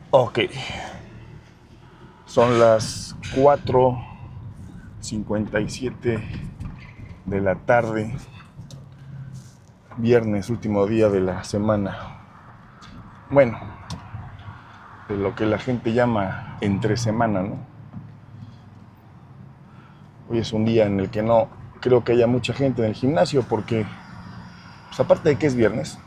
Ok, son las 4:57 de la tarde, viernes, último día de la semana. Bueno, de lo que la gente llama entre semana, ¿no? Hoy es un día en el que no creo que haya mucha gente en el gimnasio porque, pues aparte de que es viernes,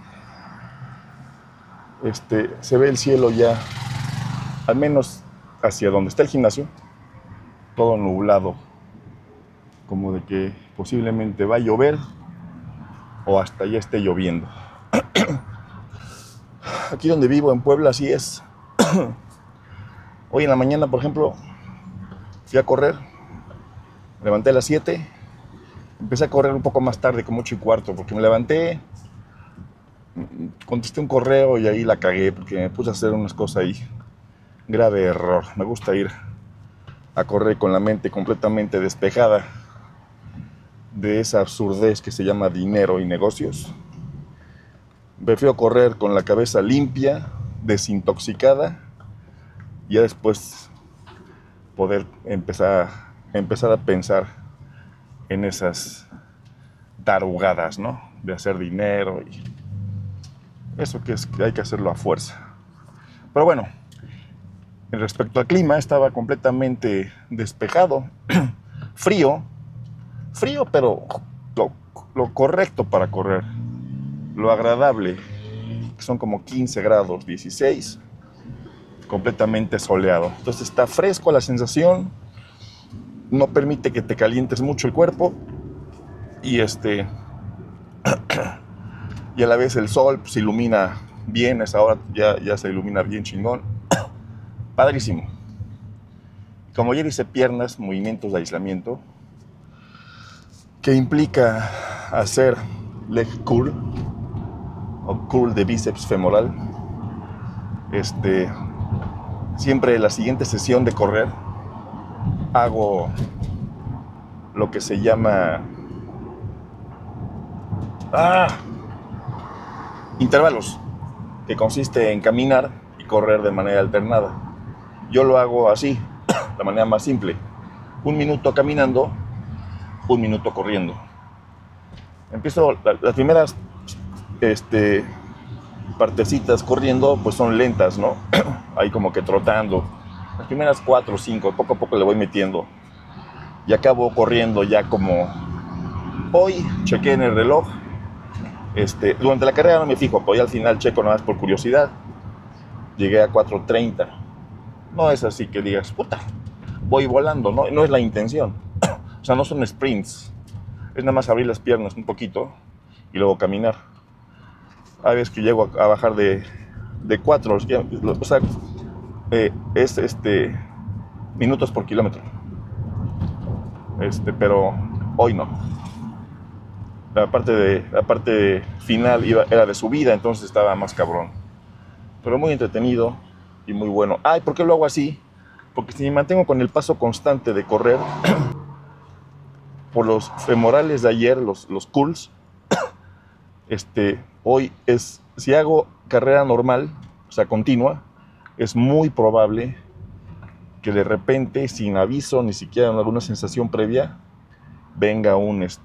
se ve el cielo ya, al menos hacia donde está el gimnasio, todo nublado, como de que posiblemente va a llover o hasta ya esté lloviendo. Aquí donde vivo, en Puebla, así es. Hoy en la mañana, por ejemplo, fui a correr, me levanté a las 7, empecé a correr un poco más tarde, como 8:15, porque me levanté, contesté un correo y ahí la cagué, porque me puse a hacer unas cosas ahí. Grave error. Me gusta ir a correr con la mente completamente despejada de esa absurdez que se llama dinero y negocios. Prefiero correr con la cabeza limpia, desintoxicada, y ya después poder empezar a pensar en esas tarugadas, ¿no? De hacer dinero y eso que hay que hacerlo a fuerza. Pero bueno, en respecto al clima, estaba completamente despejado, frío, pero lo correcto para correr, lo agradable, que son como 15 grados, 16, completamente soleado. Entonces está fresco la sensación, no permite que te calientes mucho el cuerpo y y a la vez el sol se ilumina bien, a esa hora ya se ilumina bien chingón. Padrísimo. Como ayer hice piernas, movimientos de aislamiento, que implica hacer leg curl o curl de bíceps femoral. Siempre en la siguiente sesión de correr hago lo que se llama intervalos, que consiste en caminar y correr de manera alternada. Yo lo hago así, la manera más simple: 1 minuto caminando, 1 minuto corriendo. Empiezo las primeras partecitas corriendo, pues son lentas, ¿no? Ahí como que trotando. Las primeras 4 o 5, poco a poco le voy metiendo. Y acabo corriendo ya como... Hoy chequé en el reloj. Durante la carrera no me fijo, pero ya al final checo nada más por curiosidad. Llegué a 4:30. No es así que digas, puta, voy volando, ¿no? No es la intención. O sea, no son sprints. Es nada más abrir las piernas un poquito y luego caminar. Hay veces que llego a bajar de 4, o sea, es minutos por kilómetro. Pero hoy no. La parte final era de subida, entonces estaba más cabrón. Pero muy entretenido y muy bueno. ¿Y por qué lo hago así? Porque si me mantengo con el paso constante de correr, por los femorales de ayer, los curls, hoy si hago carrera normal, o sea, continua, es muy probable que de repente, sin aviso, ni siquiera alguna sensación previa, venga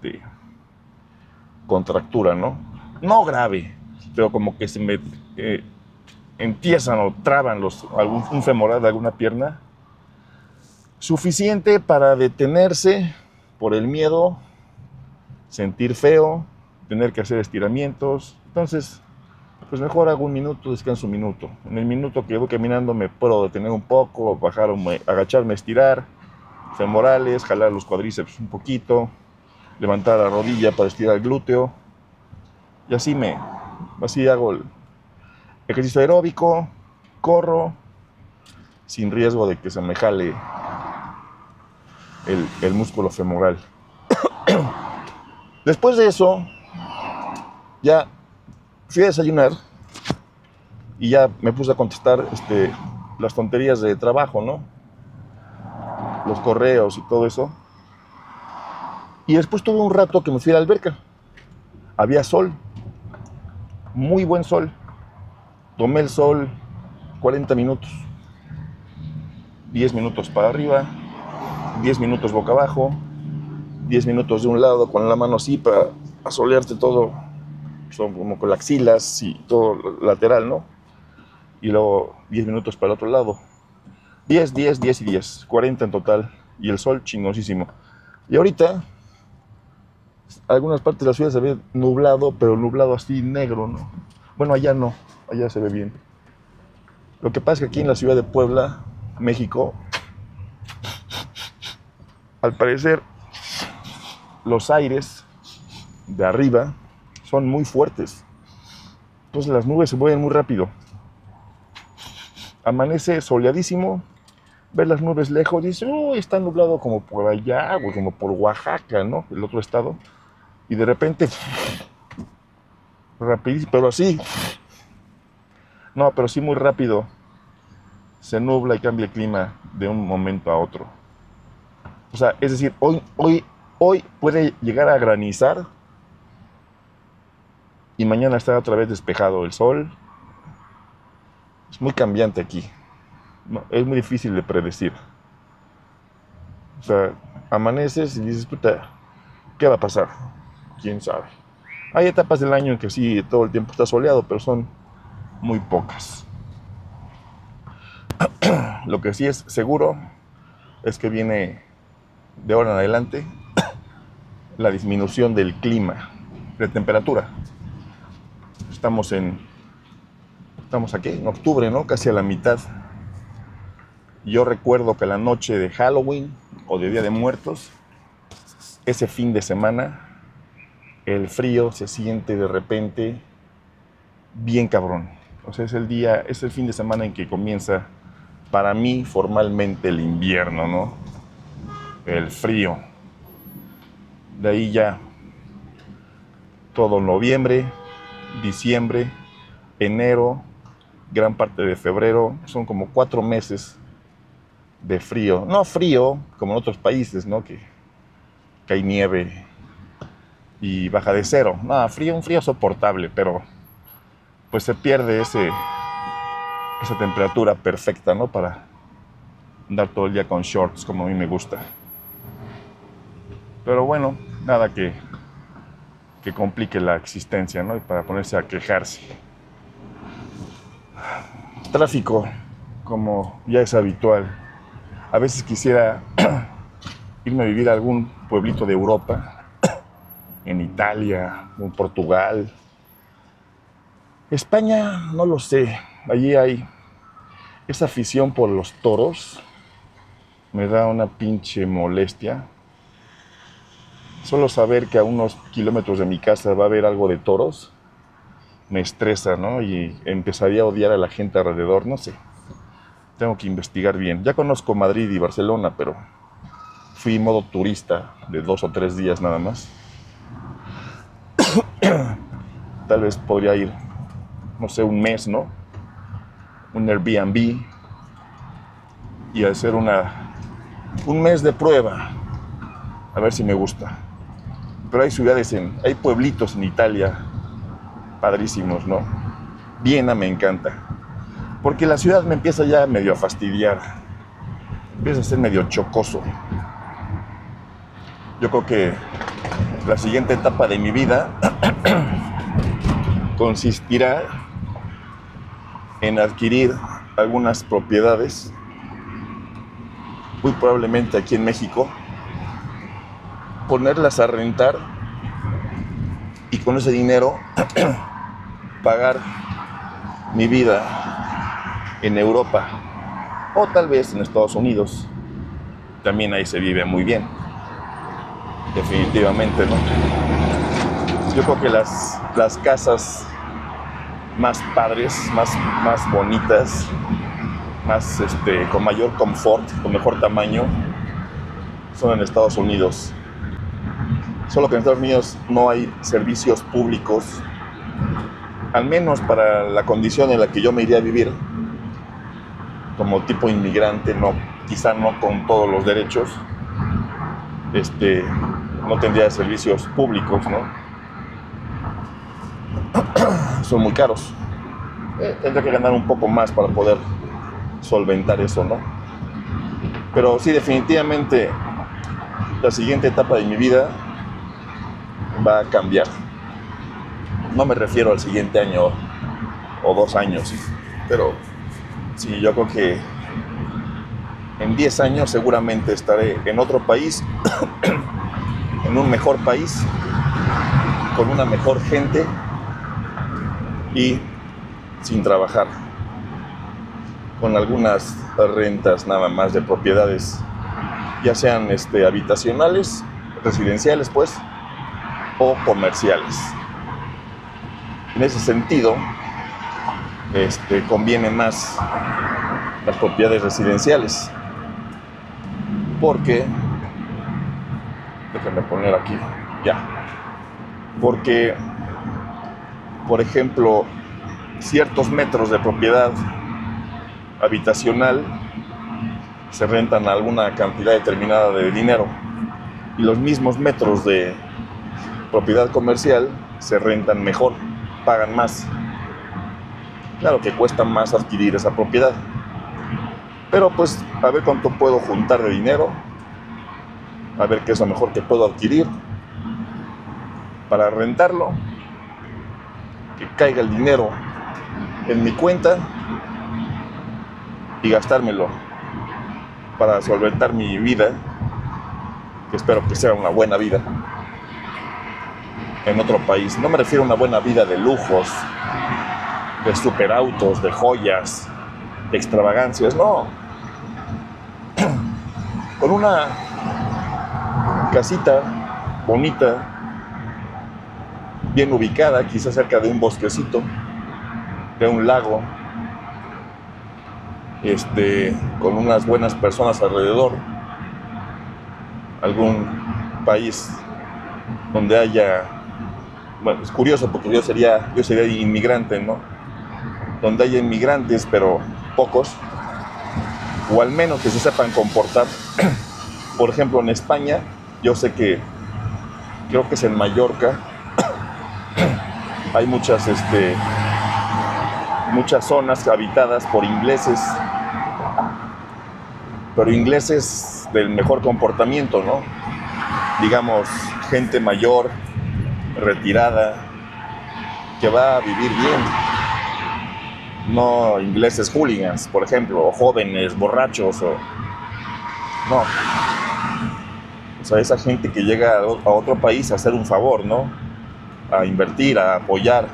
contractura, ¿no? No grave, pero como que se me entiezan o traban un femoral de alguna pierna, suficiente para detenerse por el miedo, sentir feo, tener que hacer estiramientos. Entonces, pues mejor hago 1 minuto, descanso 1 minuto. En el minuto que voy caminando me puedo detener un poco, agacharme, estirar femorales, jalar los cuádriceps un poquito, levantar la rodilla para estirar el glúteo, y así hago el ejercicio aeróbico, corro sin riesgo de que se me jale el músculo femoral. Después de eso, ya fui a desayunar y ya me puse a contestar las tonterías de trabajo, ¿no? Los correos y todo eso. Y después tuve un rato que me fui a la alberca. Había sol, muy buen sol. Tomé el sol 40 minutos. 10 minutos para arriba, 10 minutos boca abajo, 10 minutos de un lado con la mano así para asolearte todo, son como con las axilas y todo lateral, ¿no? Y luego 10 minutos para el otro lado. 10, 10, 10 y 10, 40 en total. Y el sol chingosísimo. Y ahorita, algunas partes de la ciudad se ve nublado, pero nublado así negro, ¿no? Bueno, allá no, allá se ve bien. Lo que pasa es que aquí en la ciudad de Puebla, México, al parecer los aires de arriba son muy fuertes. Entonces las nubes se mueven muy rápido. Amanece soleadísimo, ves las nubes lejos, dices, uy, está nublado como por allá, güey, como por Oaxaca, ¿no? El otro estado. Y de repente, rapidísimo, pero así, no, pero sí muy rápido, se nubla y cambia el clima de un momento a otro. O sea, es decir, hoy puede llegar a granizar y mañana está otra vez despejado el sol. Es muy cambiante aquí. No, es muy difícil de predecir. O sea, amaneces y dices, puta, ¿qué va a pasar? ¿Quién sabe? Hay etapas del año en que sí, todo el tiempo está soleado, pero son muy pocas. Lo que sí es seguro es que viene de ahora en adelante la disminución del clima, de temperatura. Estamos aquí en octubre, ¿no? Casi a la mitad. Yo recuerdo que la noche de Halloween o de Día de Muertos, ese fin de semana, el frío se siente de repente bien cabrón. O sea, es el fin de semana en que comienza para mí formalmente el invierno, ¿no? El frío. De ahí ya todo noviembre, diciembre, enero, gran parte de febrero, son como 4 meses de frío. No frío como en otros países, ¿no? Que hay nieve y baja de cero. No, un frío soportable, pero pues se pierde esa temperatura perfecta, ¿no? Para andar todo el día con shorts como a mí me gusta. Pero bueno, nada que complique la existencia, ¿no? Y para ponerse a quejarse. Tráfico, como ya es habitual. A veces quisiera irme a vivir a algún pueblito de Europa, en Italia, en Portugal. España, no lo sé. Allí hay esa afición por los toros. Me da una pinche molestia. Solo saber que a unos kilómetros de mi casa va a haber algo de toros me estresa, ¿no? Y empezaría a odiar a la gente alrededor, no sé. Tengo que investigar bien. Ya conozco Madrid y Barcelona, pero fui en modo turista de 2 o 3 días nada más. Tal vez podría ir, no sé, un mes, ¿no? Un Airbnb y hacer un mes de prueba. A ver si me gusta. Pero hay pueblitos en Italia padrísimos, ¿no? Viena me encanta. Porque la ciudad me empieza ya medio a fastidiar. Empieza a ser medio chocoso. Yo creo que la siguiente etapa de mi vida consistirá en adquirir algunas propiedades, muy probablemente aquí en México, ponerlas a rentar y con ese dinero pagar mi vida en Europa o tal vez en Estados Unidos. También ahí se vive muy bien, definitivamente, ¿no? Yo creo que las casas más padres, más bonitas, más con mayor confort, con mejor tamaño, son en Estados Unidos. Solo que en Estados Unidos no hay servicios públicos, al menos para la condición en la que yo me iría a vivir, como tipo inmigrante, no, quizá no con todos los derechos, no tendría servicios públicos, ¿no? Son muy caros. Tendría que ganar un poco más para poder solventar eso, ¿no? Pero sí, definitivamente la siguiente etapa de mi vida va a cambiar. No me refiero al siguiente año o 2 años, pero sí, yo creo que en 10 años seguramente estaré en otro país, en un mejor país, con una mejor gente y sin trabajar, con algunas rentas nada más de propiedades, ya sean habitacionales, residenciales pues, o comerciales. En ese sentido, conviene más las propiedades residenciales, porque, déjenme poner aquí, ya, porque, por ejemplo, ciertos metros de propiedad habitacional se rentan a alguna cantidad determinada de dinero y los mismos metros de propiedad comercial se rentan mejor, pagan más. Claro que cuesta más adquirir esa propiedad, pero pues a ver cuánto puedo juntar de dinero, a ver qué es lo mejor que puedo adquirir para rentarlo, que caiga el dinero en mi cuenta y gastármelo para solventar mi vida, que espero que sea una buena vida en otro país. No me refiero a una buena vida de lujos, de superautos, de joyas, de extravagancias, no. Con una casita bonita, bien ubicada, quizás cerca de un bosquecito, de un lago, con unas buenas personas alrededor, algún país donde haya, bueno, es curioso porque yo sería inmigrante, ¿no? Donde haya inmigrantes, pero pocos, o al menos que se sepan comportar. Por ejemplo, en España, yo sé que, creo que es en Mallorca, hay muchas zonas habitadas por ingleses, pero ingleses del mejor comportamiento, ¿no? Digamos, gente mayor, retirada, que va a vivir bien. No ingleses hooligans, por ejemplo, o jóvenes, borrachos, no. O sea, esa gente que llega a otro país a hacer un favor, ¿no? A invertir, a apoyar,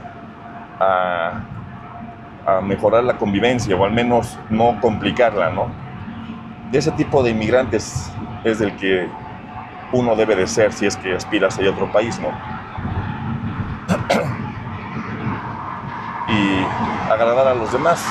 a mejorar la convivencia, o al menos no complicarla, ¿no? De ese tipo de inmigrantes es del que uno debe de ser si es que aspiras a otro país, ¿no? Y agradar a los demás.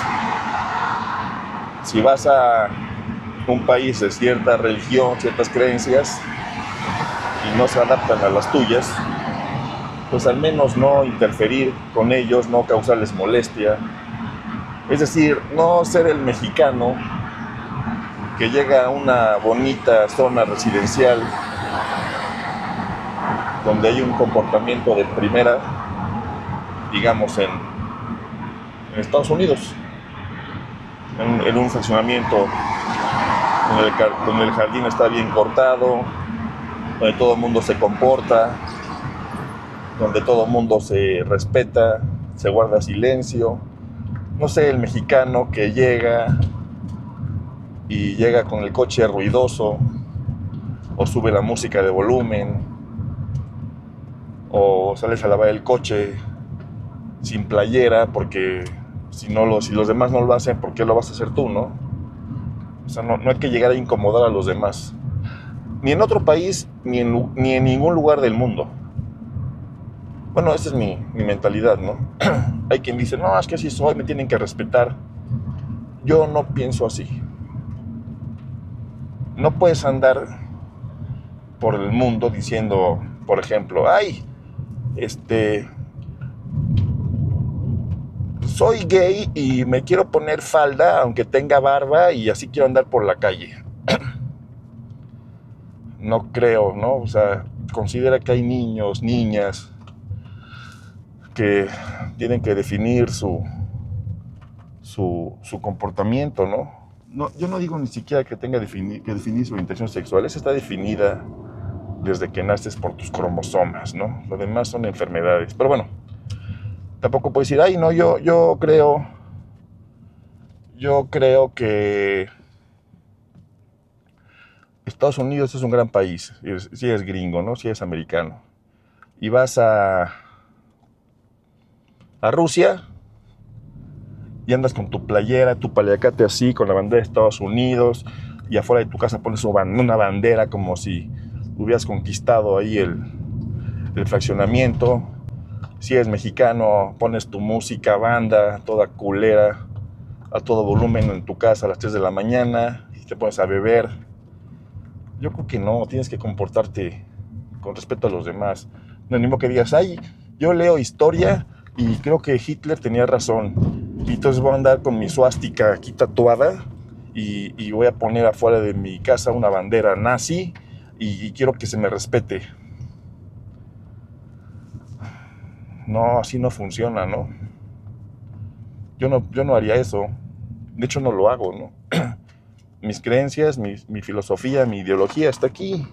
Si vas a un país de cierta religión, ciertas creencias, y no se adaptan a las tuyas, pues al menos no interferir con ellos, no causarles molestia. Es decir, no ser el mexicano que llega a una bonita zona residencial donde hay un comportamiento de primera, digamos en Estados Unidos, en un fraccionamiento donde el jardín está bien cortado, donde todo el mundo se comporta, donde todo el mundo se respeta, se guarda silencio. No sé, el mexicano que llega con el coche ruidoso, o sube la música de volumen, o sales a lavar el coche sin playera, porque si los demás no lo hacen, ¿por qué lo vas a hacer tú, no? O sea, no hay que llegar a incomodar a los demás, ni en otro país, ni en ningún lugar del mundo. Bueno, esa es mi mentalidad, ¿no? Hay quien dice, no, es que así soy, me tienen que respetar. Yo no pienso así. No puedes andar por el mundo diciendo, por ejemplo, ay, soy gay y me quiero poner falda aunque tenga barba y así quiero andar por la calle. No creo, ¿no? O sea, considera que hay niños, niñas que tienen que definir su comportamiento, ¿no? No, yo no digo ni siquiera que tenga que definir su orientación sexual. Esa está definida desde que naces por tus cromosomas, ¿no? Lo demás son enfermedades. Pero bueno, tampoco puedes decir, ay, no, yo creo que Estados Unidos es un gran país. Si eres gringo, ¿no? Si eres americano. Y vas a Rusia y andas con tu playera, tu paliacate así, con la bandera de Estados Unidos, y afuera de tu casa pones una bandera como si hubieras conquistado ahí el fraccionamiento. Si eres mexicano, pones tu música, banda, toda culera, a todo volumen en tu casa a las 3 de la mañana, y te pones a beber. Yo creo que no, tienes que comportarte con respeto a los demás. No es ni modo que digas, ay, yo leo historia y creo que Hitler tenía razón. Y entonces voy a andar con mi suástica aquí tatuada y voy a poner afuera de mi casa una bandera nazi y quiero que se me respete. No, así no funciona, ¿no? Yo no haría eso. De hecho, no lo hago, ¿no? Mis creencias, mi filosofía, mi ideología está aquí.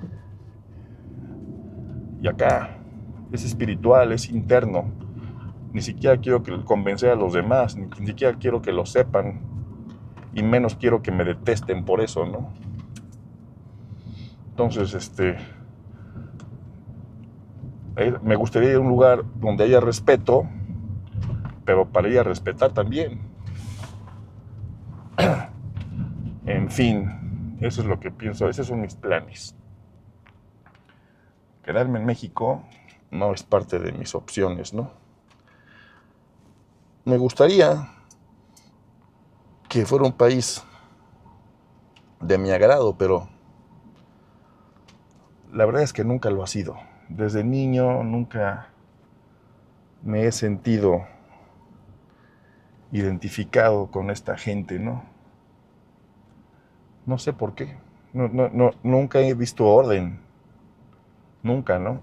Y acá. Es espiritual, es interno. Ni siquiera quiero convencer a los demás, ni siquiera quiero que lo sepan. Y menos quiero que me detesten por eso, ¿no? Entonces, me gustaría ir a un lugar donde haya respeto, pero para ir a respetar también. En fin, eso es lo que pienso, esos son mis planes. Quedarme en México no es parte de mis opciones, ¿no? Me gustaría que fuera un país de mi agrado, pero la verdad es que nunca lo ha sido. Desde niño nunca me he sentido identificado con esta gente, ¿no? No sé por qué. Nunca he visto orden. Nunca, ¿no?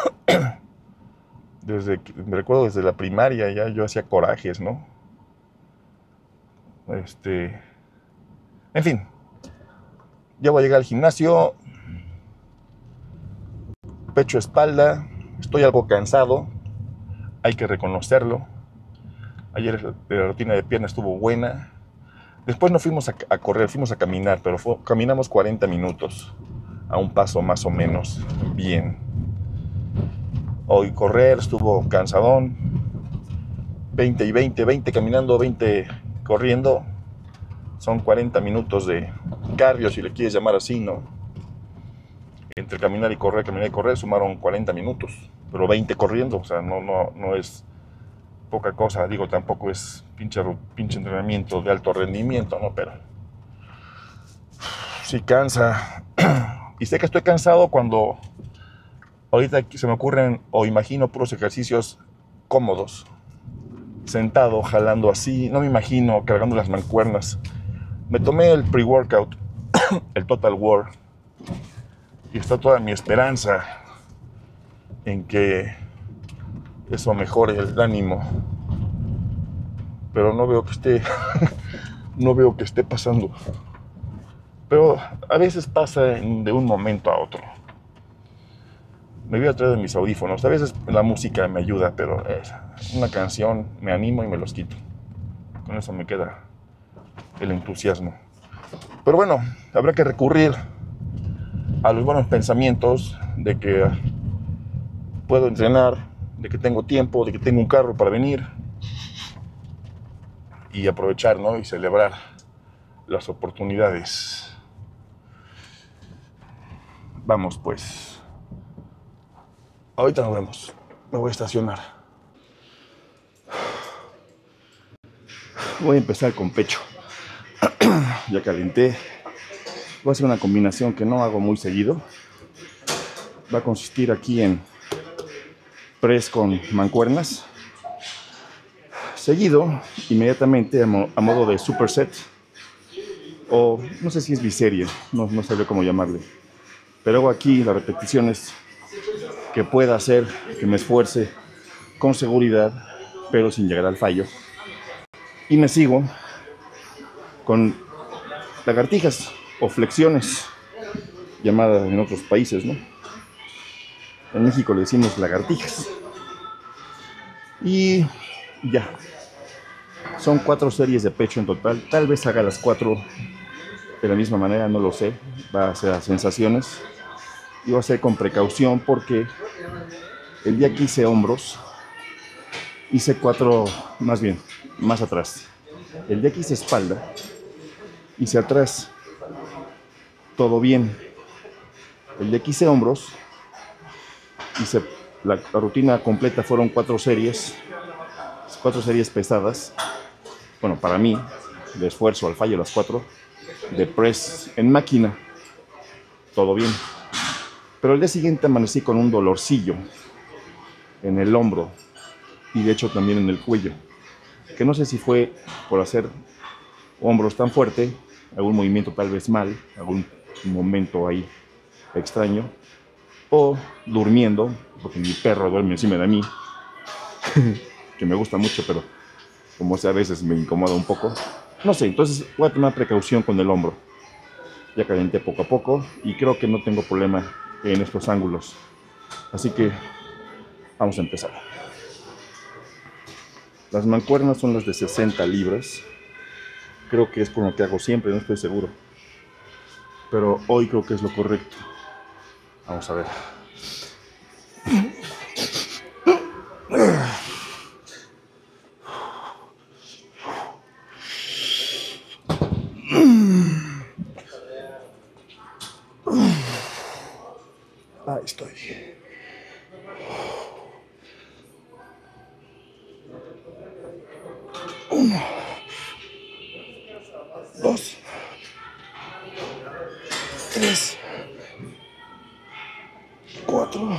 Me recuerdo desde la primaria ya yo hacía corajes, ¿no? En fin. Ya voy a llegar al gimnasio. Pecho, espalda. Estoy algo cansado. Hay que reconocerlo. Ayer la rutina de pierna estuvo buena. Después no fuimos a correr, fuimos a caminar, pero caminamos 40 minutos. A un paso más o menos bien. Hoy correr estuvo cansadón. 20 y 20, 20 caminando, 20 corriendo. Son 40 minutos de cardio, si le quieres llamar así, ¿no? Entre caminar y correr, sumaron 40 minutos. Pero 20 corriendo, o sea, no es poca cosa. Digo, tampoco es pinche entrenamiento de alto rendimiento, ¿no? Pero sí cansa. Y sé que estoy cansado cuando ahorita se me ocurren o imagino puros ejercicios cómodos. Sentado, jalando así. No me imagino cargando las mancuernas. Me tomé el pre-workout, el Total War. Y está toda mi esperanza en que eso mejore el ánimo. Pero no veo que esté pasando. Pero a veces pasa de un momento a otro. Me voy a traer de mis audífonos. A veces la música me ayuda, pero una canción me animo y me los quito. Con eso me queda el entusiasmo. Pero bueno, habrá que recurrir a los buenos pensamientos de que puedo entrenar, de que tengo tiempo, de que tengo un carro para venir y aprovechar, ¿no? Y celebrar las oportunidades. Vamos pues. Ahorita nos vemos. Me voy a estacionar. Voy a empezar con pecho. Ya calenté. Voy a hacer una combinación que no hago muy seguido. Va a consistir aquí en press con mancuernas. Seguido, inmediatamente a modo de superset. O no sé si es biserie, no sabría cómo llamarle. Pero hago aquí las repeticiones que pueda hacer, que me esfuerce con seguridad, pero sin llegar al fallo. Y me sigo con lagartijas o flexiones, llamadas en otros países, ¿no? En México le decimos lagartijas. Y ya, son 4 series de pecho en total. Tal vez haga las 4 de la misma manera, no lo sé. Va a ser a sensaciones. Y va a ser con precaución porque el día que hice hombros, hice 4, más bien, más atrás. El día que hice espalda, hice atrás, todo bien. El día que hice hombros, hice la rutina completa, fueron 4 series, 4 series pesadas. Bueno, para mí, de esfuerzo al fallo las 4, de press en máquina, todo bien. Pero el día siguiente amanecí con un dolorcillo en el hombro y de hecho también en el cuello, que no sé si fue por hacer hombros tan fuerte, algún movimiento tal vez mal, algún momento ahí extraño, o durmiendo, porque mi perro duerme encima de mí, que me gusta mucho, pero como sea, a veces me incomoda un poco. No sé, entonces voy a tomar precaución con el hombro. Ya calenté poco a poco y creo que no tengo problema en estos ángulos. Así que vamos a empezar. Las mancuernas son las de 60 libras. Creo que es con lo que hago siempre, no estoy seguro. Pero hoy creo que es lo correcto. Vamos a ver. Ahí estoy. 1, 2, 3, 4,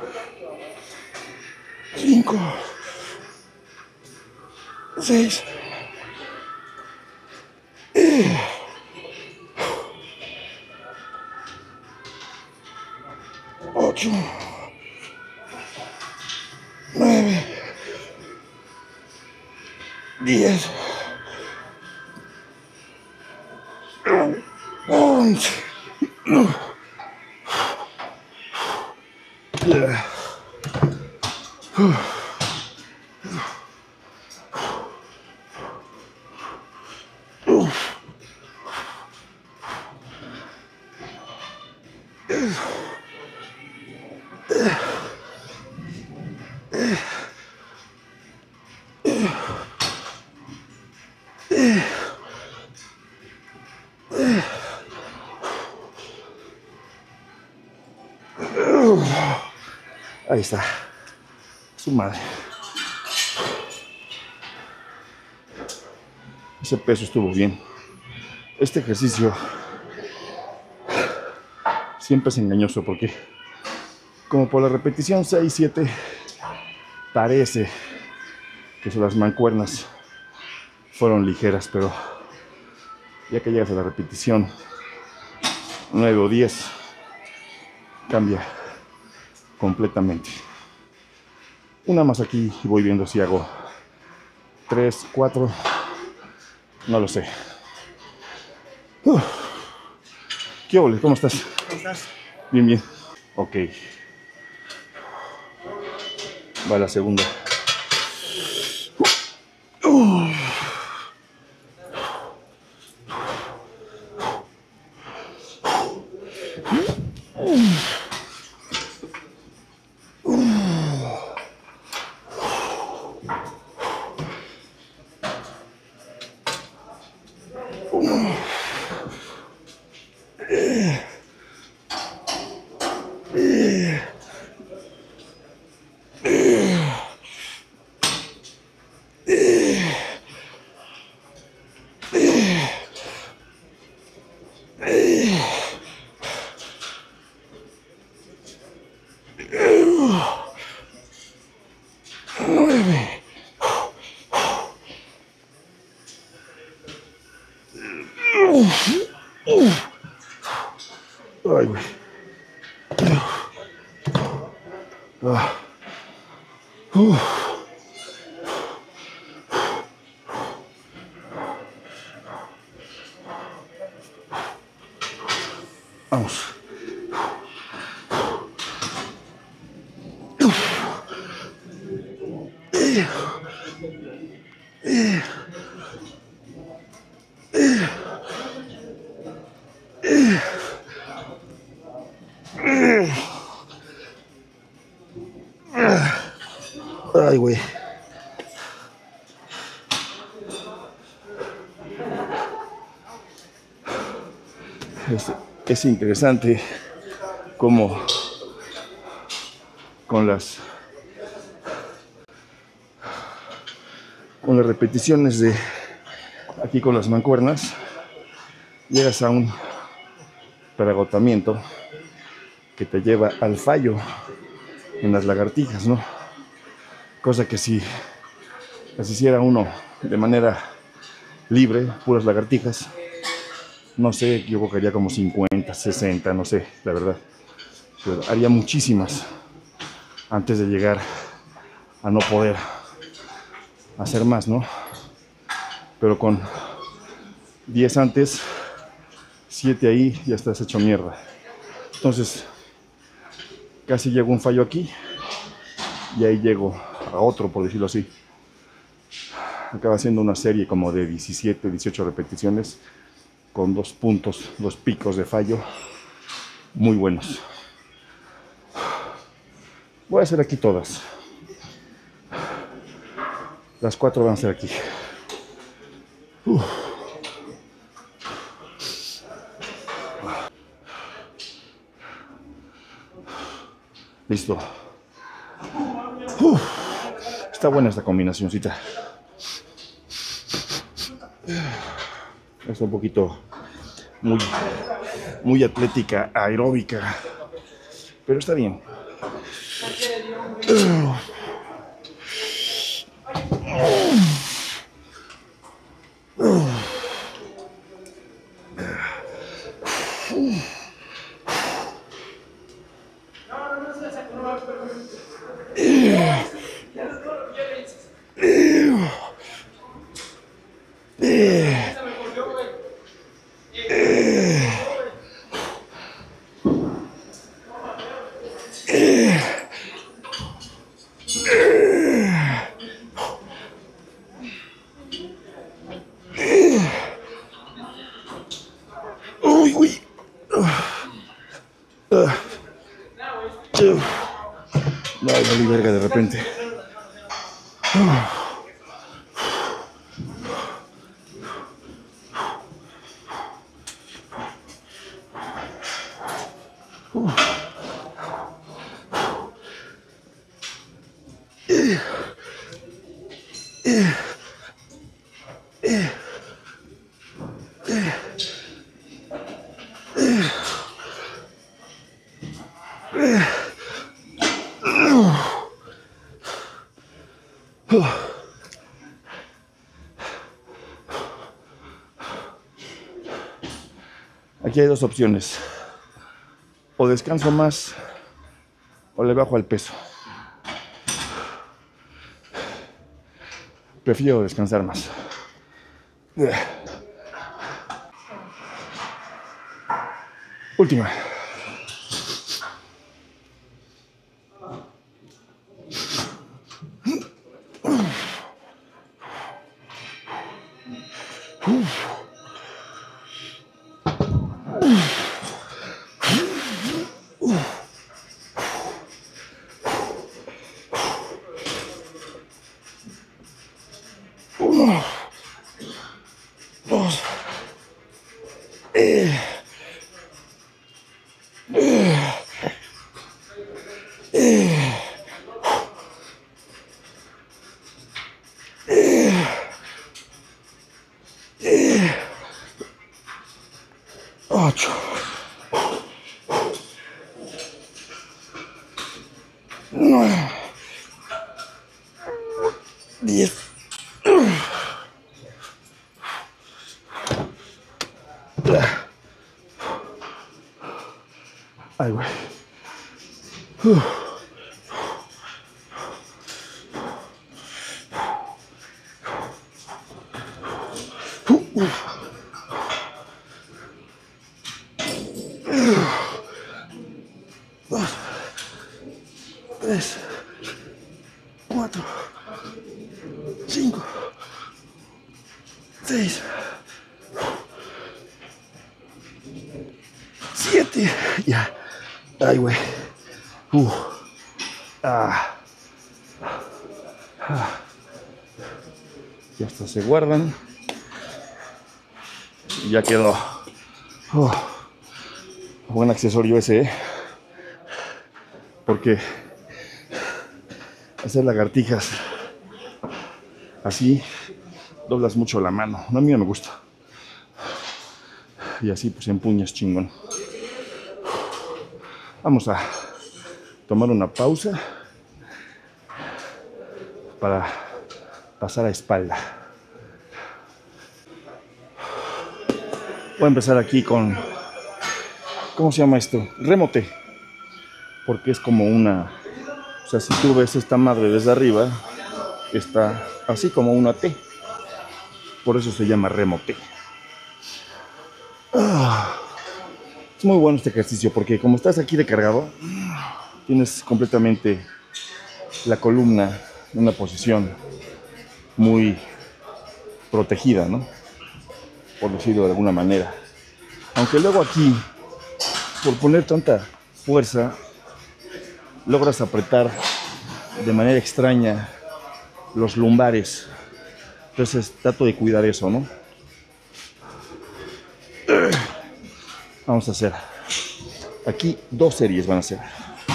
5, 6, 8, 9, 10, 11. Ahí está. Su madre. Ese peso estuvo bien. Este ejercicio siempre es engañoso porque como por la repetición 6, 7 parece que las mancuernas fueron ligeras, pero ya que llegas a la repetición 9 o 10 cambia completamente. Una más aquí y voy viendo si hago 3, 4, no lo sé. ¿Qué ole? ¿Cómo estás? ¿Cómo estás? Bien, bien. Ok. Va la segunda. Ay, güey. Vamos. Ay, güey. Es interesante cómo con las repeticiones de aquí con las mancuernas llegas a un agotamiento que te lleva al fallo en las lagartijas, ¿no? Cosa que si las hiciera uno de manera libre, puras lagartijas, no sé, yo creo que haría como 50, 60, no sé, la verdad. Pero haría muchísimas antes de llegar a no poder hacer más, ¿no? Pero con 10 antes, 7 ahí, ya estás hecho mierda. Entonces, casi llego a un fallo aquí y ahí llego a otro, por decirlo así. Acaba siendo una serie como de 17, 18 repeticiones con 2 puntos, 2 picos de fallo muy buenos. Voy a hacer aquí todas. Las 4 van a ser aquí. Listo. Está buena esta combinacióncita. Es un poquito muy atlética, aeróbica, pero está bien. Uy, uy. No, valí verga de repente. Aquí hay dos opciones. O descanso más o le bajo al peso. Prefiero descansar más. Última. Uno, dos, ocho, 9, 10. Ay, güey. 2, 3, 4, 5, 6, 7. Ya. Ay, güey. Ya hasta se guardan. Y ya quedó. Buen accesorio ese, ¿eh? Porque hacer lagartijas así doblas mucho la mano. No, a mí no me gusta. Y así pues empuñas chingón. Vamos a tomar una pausa para pasar a espalda. Voy a empezar aquí con, ¿cómo se llama esto? Remote. Porque es como una, o sea, si tú ves esta madre desde arriba, está así como una T. Por eso se llama remote. Es muy bueno este ejercicio porque como estás aquí de cargado, tienes completamente la columna en una posición muy protegida, ¿no? Por decirlo de alguna manera. Aunque luego aquí, por poner tanta fuerza, logras apretar de manera extraña los lumbares. Entonces trato de cuidar eso, ¿no? Vamos a hacer aquí 2 series van a ser.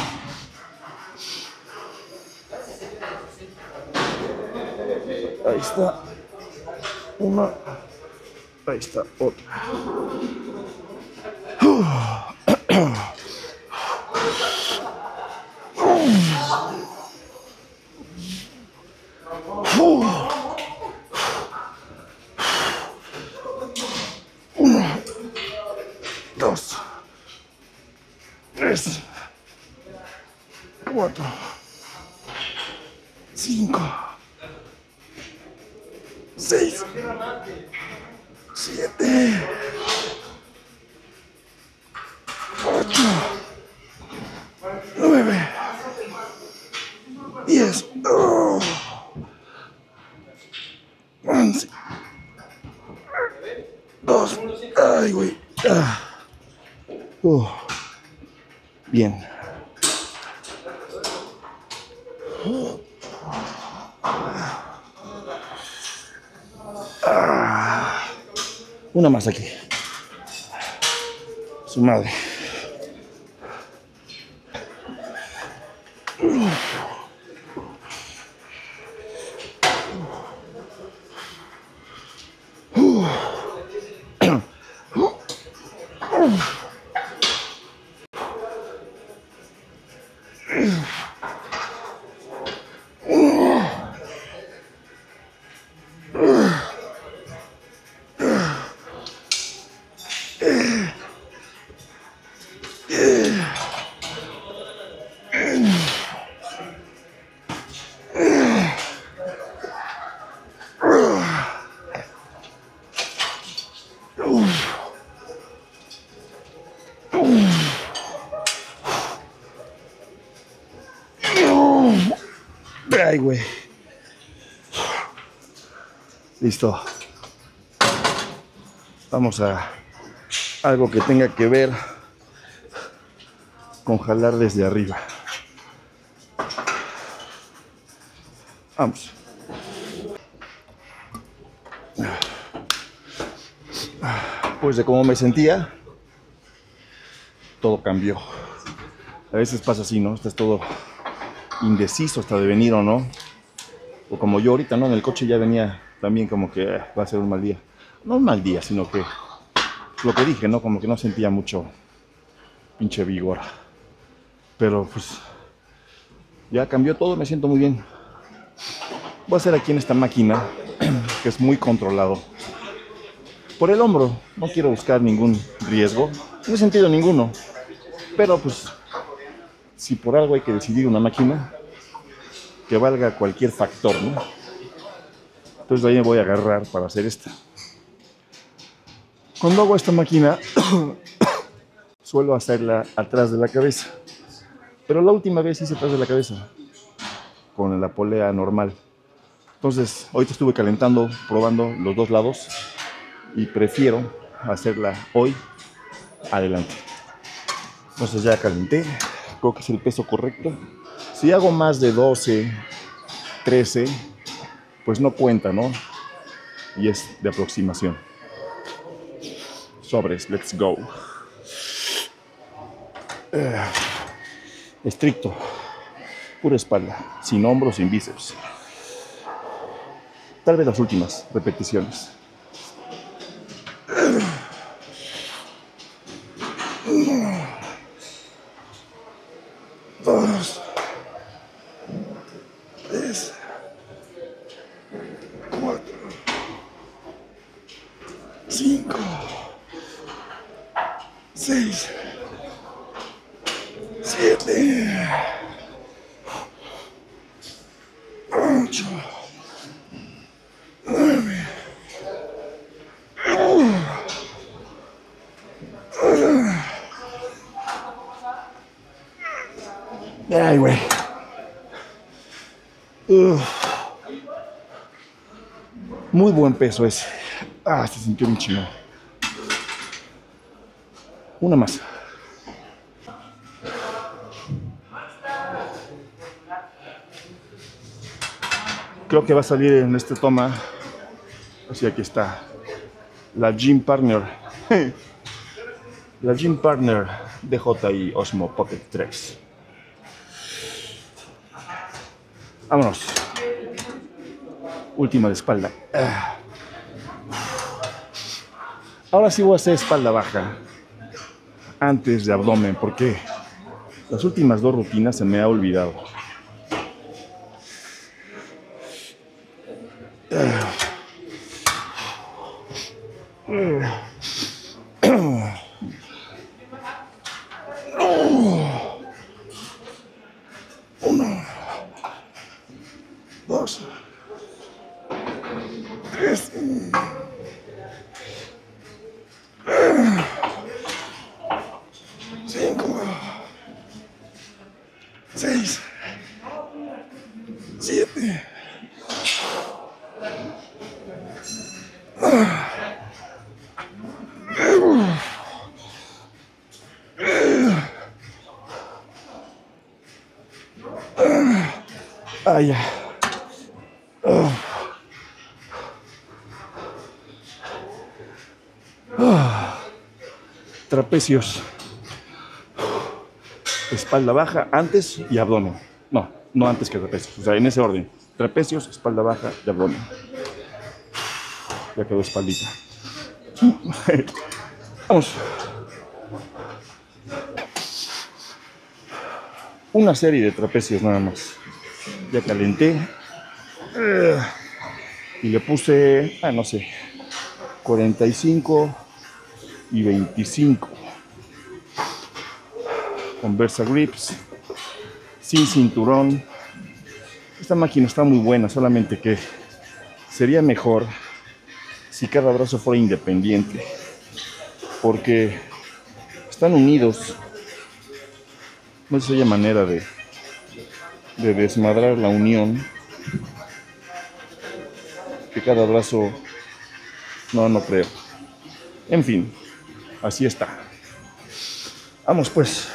Ahí está una, ahí está otra. Uno, 2, 3, 4, 5, 6, 7, 8, 9, 10, 11, 2. Ay, güey. Bien. Una más aquí. Su madre. Ay, güey. Listo. Vamos a algo que tenga que ver con jalar desde arriba. Vamos. Pues de cómo me sentía, todo cambió. A veces pasa así, ¿no? Estás todo indeciso hasta de venir o no. O como yo ahorita, ¿no? En el coche ya venía también como que va a ser un mal día. No un mal día, sino que lo que dije, ¿no? Como que no sentía mucho pinche vigor. Pero pues ya cambió todo, me siento muy bien. Voy a hacer aquí en esta máquina, que es muy controlado. Por el hombro, no quiero buscar ningún riesgo, no he sentido ninguno. Pero pues, si por algo hay que decidir una máquina, que valga cualquier factor, ¿no? Entonces ahí me voy a agarrar para hacer esta. Cuando hago esta máquina, suelo hacerla atrás de la cabeza. Pero la última vez hice atrás de la cabeza, con la polea normal. Entonces, ahorita estuve calentando, probando los dos lados y prefiero hacerla hoy adelante. Entonces ya calenté, creo que es el peso correcto. Si hago más de 12, 13, pues no cuenta, ¿no? Y es de aproximación. Sobres, let's go. Estricto, pura espalda, sin hombros, sin bíceps. Tal vez las últimas repeticiones. Dos, tres, cuatro, cinco, seis, siete, ocho, nueve. Ay, güey. Muy buen peso ese. Se sintió bien chingón. Una más. Creo que va a salir en esta toma. Así, aquí está. La Gym Partner. La Gym Partner DJI Osmo Pocket 3. Vámonos. Última de espalda. Ahora sí voy a hacer espalda baja antes de abdomen, porque las últimas dos rutinas se me ha olvidado. Uno, dos, tres, cinco, seis, siete, ya. Trapecios. Espalda baja antes y abdomen. No antes que trapecios. O sea, en ese orden. Trapecios, espalda baja y abdomen. Ya quedó espaldita. Vamos. Una serie de trapecios nada más. Ya calenté. Y le puse, no sé, 45 y 25. Con Versa Grips. Sin cinturón. Esta máquina está muy buena, solamente que sería mejor si cada brazo fuera independiente, porque están unidos. No sé si haya manera de desmadrar la unión, que cada brazo, no creo. En fin, así está. Vamos pues.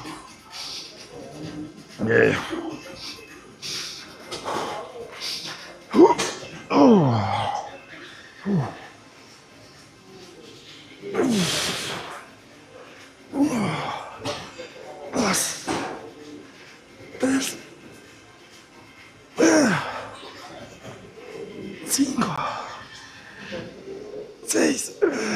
Dos, tres, cinco, seis,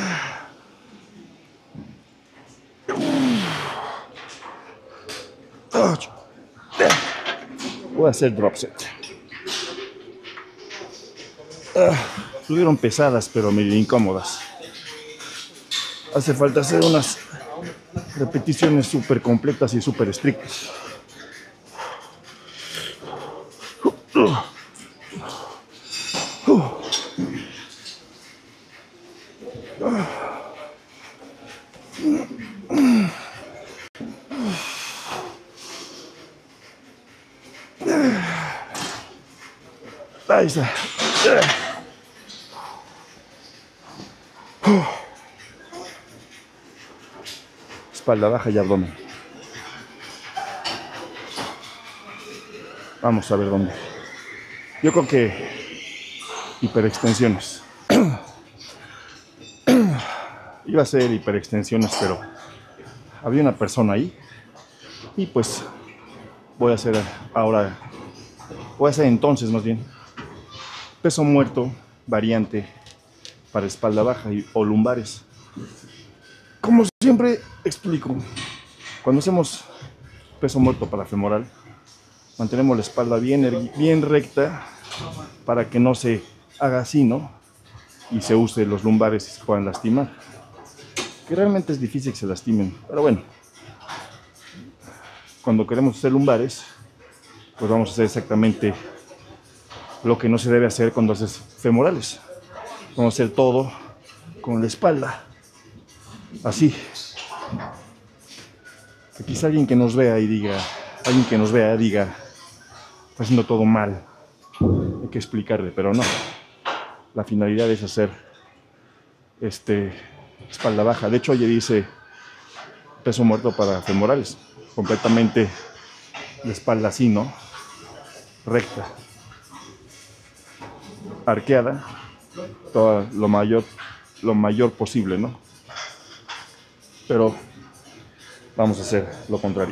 ocho. Voy a hacer drop set. Estuvieron pesadas, pero medio incómodas. Hace falta hacer unas repeticiones súper completas y súper estrictas. Ahí está. Espalda baja y abdomen. Vamos a ver dónde. Yo creo que hiperextensiones. Iba a ser hiperextensiones, pero había una persona ahí. Y pues voy a hacer ahora, voy a hacer entonces más bien peso muerto variante para espalda baja o lumbares. Como siempre explico, cuando hacemos peso muerto para femoral, mantenemos la espalda bien recta para que no se haga así, ¿no? Y se use los lumbares y se puedan lastimar. Que realmente es difícil que se lastimen, pero bueno. Cuando queremos hacer lumbares, pues vamos a hacer exactamente lo que no se debe hacer cuando haces femorales. Vamos a hacer todo con la espalda. Así. Que quizá alguien que nos vea diga, está haciendo todo mal. Hay que explicarle, pero no. La finalidad es hacer espalda baja. De hecho, ayer hice peso muerto para femorales. Completamente la espalda así, ¿no? Recta. Arqueada. Todo lo mayor posible, ¿no? Pero vamos a hacer lo contrario.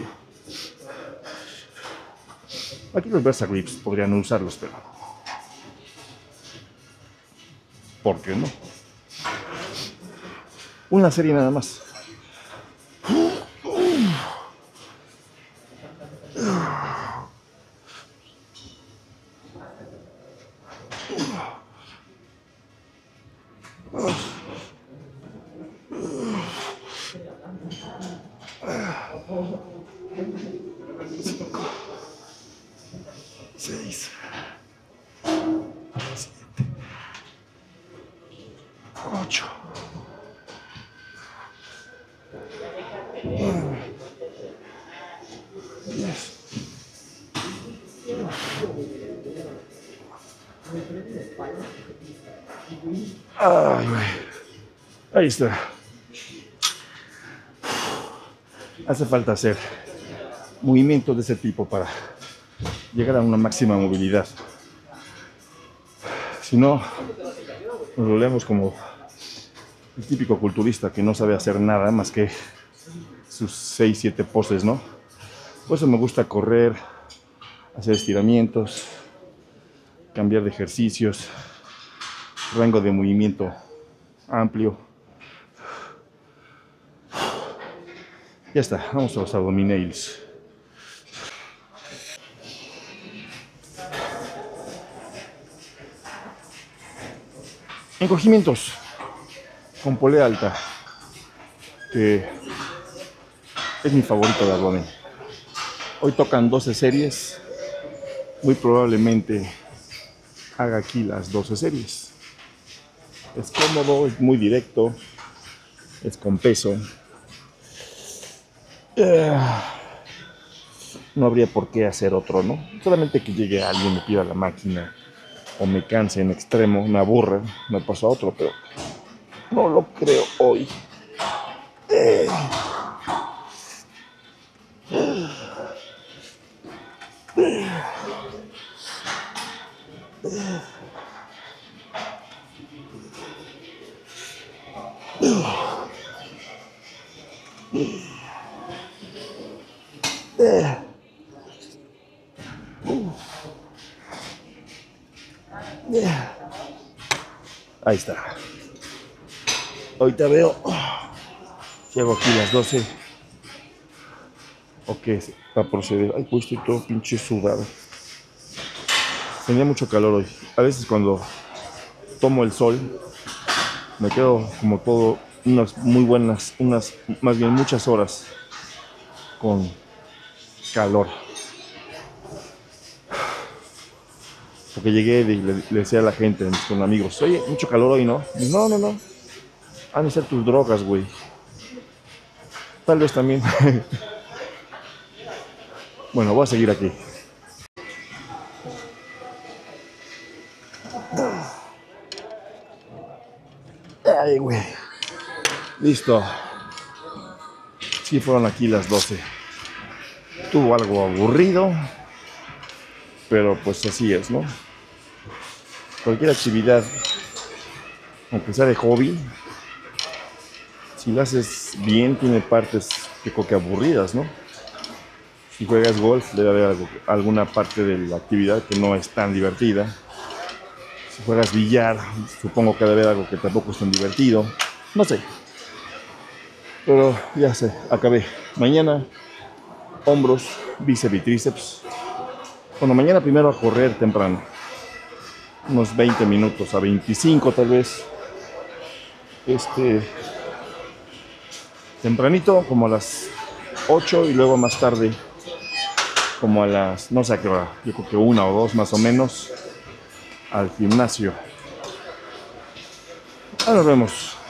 Aquí los Versa Grips podrían usarlos, pero ¿por qué no? Una serie nada más. Seis, 7, 8, 9, 10. Ay, güey. Ahí está. Hace falta hacer movimientos de ese tipo para llegar a una máxima movilidad. Si no, nos lo leemos como el típico culturista que no sabe hacer nada más que sus 6, 7 poses, ¿no? Por eso me gusta correr, hacer estiramientos, cambiar de ejercicios, rango de movimiento amplio. Ya está, vamos a los abdominales. Encogimientos con polea alta, que es mi favorito de abdomen. Hoy tocan 12 series, muy probablemente haga aquí las 12 series. Es cómodo, es muy directo, es con peso. No habría por qué hacer otro, ¿no? Solamente que llegue alguien, me pida la máquina o me canse en extremo, me aburre, me paso a otro, pero no lo creo hoy. Ahí está. Ahorita veo si hago aquí las 12 o qué va a proceder. Ay, pues estoy todo pinche sudado. Tenía mucho calor hoy. A veces cuando tomo el sol me quedo como todo unas muy buenas, más bien muchas horas con calor. Porque llegué y le decía a la gente, con amigos, oye, mucho calor hoy, ¿no? Y no. Han de ser tus drogas, güey. Tal vez también. Bueno, voy a seguir aquí. Ay, güey. Listo. Sí, fueron aquí las 12. Tuvo algo aburrido, pero pues así es, ¿no? Cualquier actividad, aunque sea de hobby, si la haces bien, tiene partes que creo que aburridas, ¿no? Si juegas golf, debe haber alguna parte de la actividad que no es tan divertida. Si juegas billar, supongo que debe haber algo que tampoco es tan divertido. No sé. Pero ya sé, acabé. Mañana, hombros, bíceps y tríceps. Bueno, mañana primero a correr temprano. Unos 20 minutos a 25 tal vez. Tempranito, como a las 8 y luego más tarde, como a las, no sé a qué hora, yo creo que 1 o 2 más o menos, al gimnasio. Ahora nos vemos.